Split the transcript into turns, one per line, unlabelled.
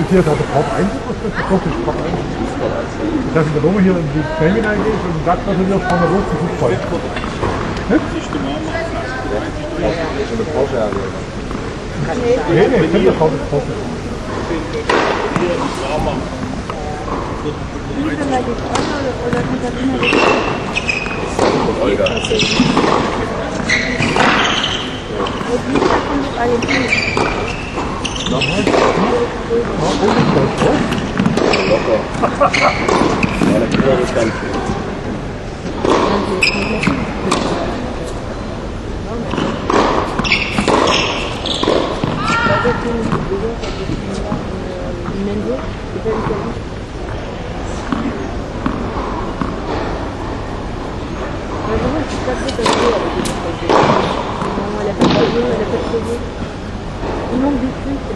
hier, da hat der Pop Einzug, was ist das? Doch, das ist Pop Einzug. Dass ich da oben hier in die Creme hineingehst und sagst, dass du dir von der Luft zu Fußball. Nee, nee, ich finde das Haus ist Porsche.
Wie kann man die Anna oder Katharina
Olga.
und Lisa kommt aus Argentinien.
Nochmal? Locker. Ja, der Bruder ist ganz schön.
Il manque des trucs.